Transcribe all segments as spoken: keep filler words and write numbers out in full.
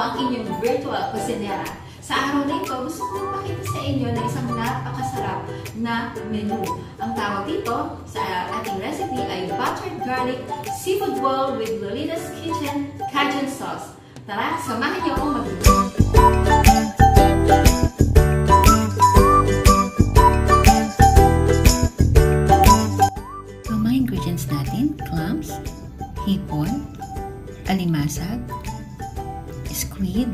ang inyong virtual kusinera. Sa araw na ito, gusto ko magpakita sa inyo na isang napakasarap na menu. Ang tawag dito sa ating recipe ay buttered garlic seafood bowl with Lolita's Kitchen Cajun sauce. Tara, samahan niyo akong magluto. Ang mga ingredients natin, clams, hipon, alimasag, squid,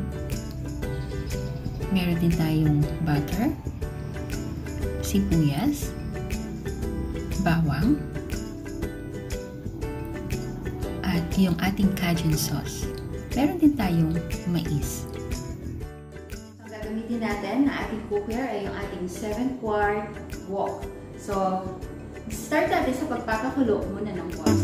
meron din tayong butter, sibuyas, bawang, at yung ating Cajun sauce. Meron din tayong mais. Ang gagamitin natin na ating cookware ay yung ating seven quart wok. So, start natin sa pagpapakulo muna ng wok.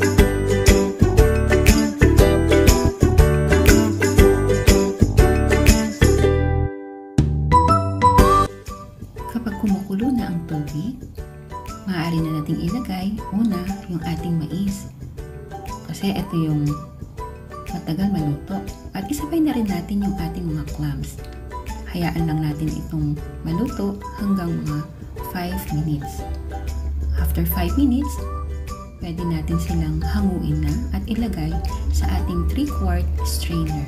Kapag kumukulo na ang tubig, maaari na nating ilagay una yung ating mais. Kasi ito yung matagal maluto. At isabay na rin natin yung ating mga clams. Hayaan lang natin itong maluto hanggang mga five minutes. After five minutes, pwede natin silang hanguin na at ilagay sa ating three quart strainer.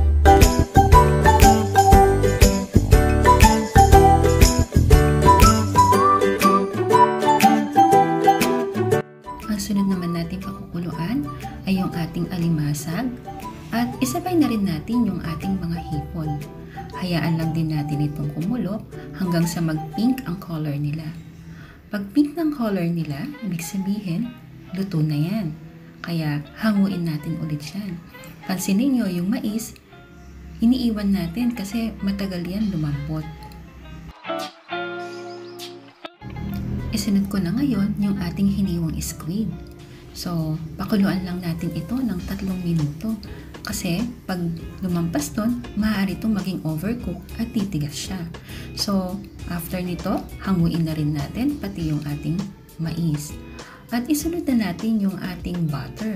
Ang sunod naman natin pakukuluan ay yung ating alimasag at isabay na rin natin yung ating mga hipon. Hayaan lang din natin itong kumulo hanggang sa mag-pink ang color nila. Pag pink ng color nila, ibig sabihin, luto na yan. Kaya hanguin natin ulit yan. Pansinin nyo yung mais, iniiwan natin kasi matagal yan lumambot. Isunod ko na ngayon yung ating hiniwang squid. So, pakuluan lang natin ito ng tatlong minuto. Kasi, pag lumampas doon, maaari itong maging overcook at titigas siya. So, after nito, hanguin na rin natin pati yung ating mais. At isunod na natin yung ating butter.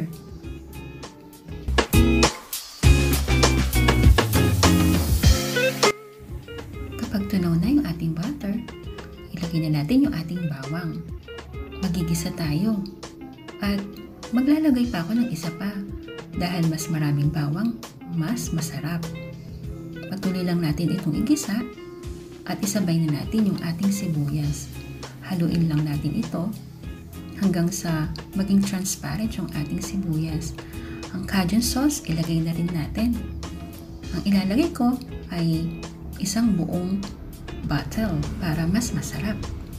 Kapag tunaw na yung ating butter, ilagay na natin yung ating bawang. Magigisa tayo. At maglalagay pa ako ng isa pa. Dahil mas maraming bawang, mas masarap. Patuloy lang natin itong igisa at isabay na natin yung ating sibuyas. Haluin lang natin ito hanggang sa maging transparent yung ating sibuyas. Ang Cajun sauce, ilagay na rin natin. Ang ilalagay ko ay isang buong bottle para mas masarap.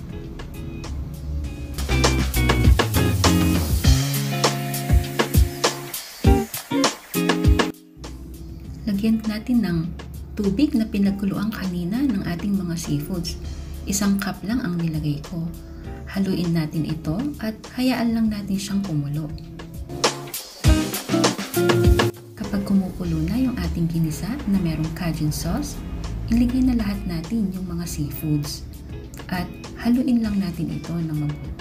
Lagyan natin ng tubig na pinagkuluan kanina ng ating mga seafoods. Isang cup lang ang nilagay ko. Haluin natin ito at hayaan lang natin siyang kumulo. Kapag kumukulo na yung ating ginisa na merong Cajun sauce, ilagay na lahat natin yung mga seafoods. At haluin lang natin ito ng mabuti.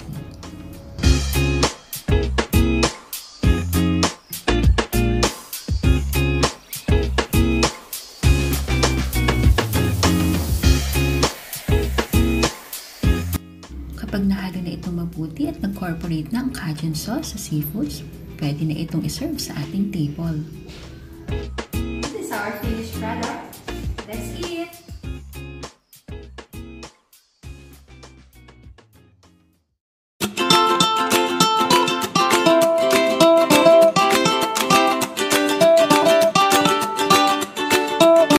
Kapag nahalo na itong mabuti at nag-incorporate na ang Cajun sauce sa seafoods, pwede na itong iserve sa ating table. This is our finished product. Let's eat!